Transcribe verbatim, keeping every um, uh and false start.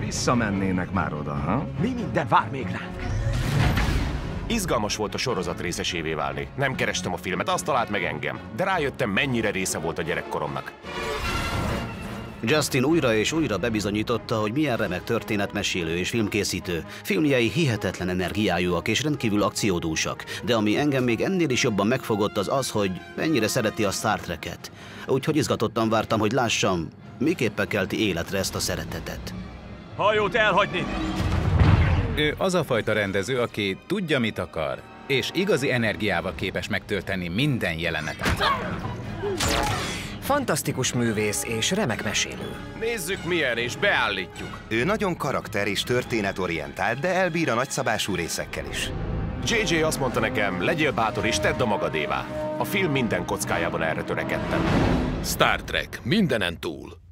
Visszamennének már oda, ha? Mi minden vár még ránk? Izgalmas volt a sorozat részesévé válni. Nem kerestem a filmet, azt talált meg engem. De rájöttem, mennyire része volt a gyerekkoromnak. Justin újra és újra bebizonyította, hogy milyen remek történetmesélő és filmkészítő. Filmjei hihetetlen energiájúak és rendkívül akciódúsak, de ami engem még ennél is jobban megfogott, az az, hogy mennyire szereti a Star Trek-et. Úgyhogy izgatottan vártam, hogy lássam, miképpen kelti életre ezt a szeretetet. Hajót elhagyni! Ő az a fajta rendező, aki tudja, mit akar, és igazi energiával képes megtölteni minden jelenetet. Fantasztikus művész és remek mesélő. Nézzük milyen, és beállítjuk. Ő nagyon karakter és történetorientált, de elbír a nagyszabású részekkel is. jé jé azt mondta nekem, legyél bátor és tedd a magadévá. A film minden kockájában erre törekedtem. Star Trek, mindenen túl.